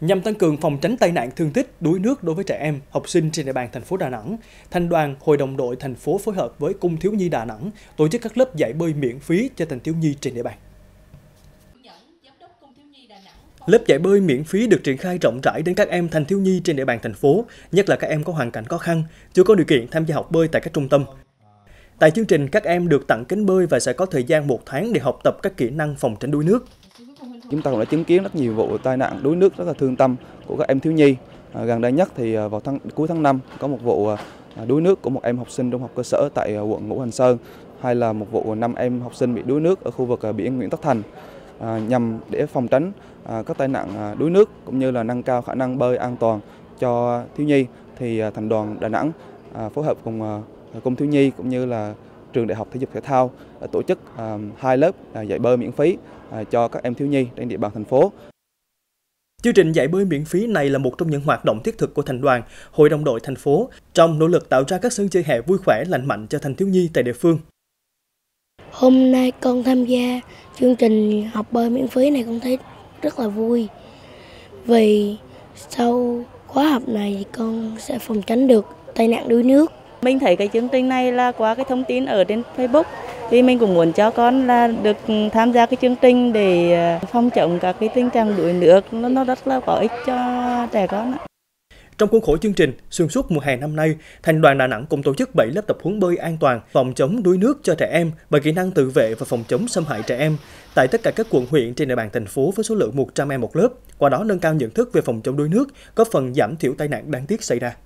Nhằm tăng cường phòng tránh tai nạn thương tích, đuối nước đối với trẻ em, học sinh trên địa bàn thành phố Đà Nẵng, Thành đoàn, Hội đồng đội thành phố phối hợp với Cung thiếu nhi Đà Nẵng tổ chức các lớp dạy bơi miễn phí cho thanh thiếu nhi trên địa bàn. Lớp dạy bơi miễn phí được triển khai rộng rãi đến các em thanh thiếu nhi trên địa bàn thành phố, nhất là các em có hoàn cảnh khó khăn, chưa có điều kiện tham gia học bơi tại các trung tâm. Tại chương trình, các em được tặng kính bơi và sẽ có thời gian 1 tháng để học tập các kỹ năng phòng tránh đuối nước. Chúng ta cũng đã chứng kiến rất nhiều vụ tai nạn đuối nước rất là thương tâm của các em thiếu nhi. Gần đây nhất thì vào cuối tháng 5 có một vụ đuối nước của một em học sinh trung học cơ sở tại quận Ngũ Hành Sơn, hay là một vụ 5 em học sinh bị đuối nước ở khu vực biển Nguyễn Tất Thành. Nhằm để phòng tránh các tai nạn đuối nước cũng như là nâng cao khả năng bơi an toàn cho thiếu nhi, thì Thành đoàn Đà Nẵng phối hợp cùng Cung thiếu nhi cũng như là trường Đại học Thể dục Thể thao đã tổ chức 2 lớp dạy bơi miễn phí cho các em thiếu nhi trên địa bàn thành phố. Chương trình dạy bơi miễn phí này là một trong những hoạt động thiết thực của Thành đoàn, Hội đồng đội thành phố trong nỗ lực tạo ra các sân chơi hè vui khỏe, lành mạnh cho thanh thiếu nhi tại địa phương. Hôm nay con tham gia chương trình học bơi miễn phí này con thấy rất là vui. Vì sau khóa học này con sẽ phòng tránh được tai nạn đuối nước. Mình thấy cái chương trình này là qua cái thông tin ở trên Facebook, thì mình cũng muốn cho con là được tham gia cái chương trình để phòng chống các cái tình trạng đuối nước, nó rất là có ích cho trẻ con. Trong khuôn khổ chương trình, xuyên suốt mùa hè năm nay, Thành đoàn Đà Nẵng cũng tổ chức 7 lớp tập huấn bơi an toàn, phòng chống đuối nước cho trẻ em và kỹ năng tự vệ và phòng chống xâm hại trẻ em tại tất cả các quận huyện trên địa bàn thành phố với số lượng 100 em một lớp, qua đó nâng cao nhận thức về phòng chống đuối nước, góp phần giảm thiểu tai nạn đáng tiếc xảy ra.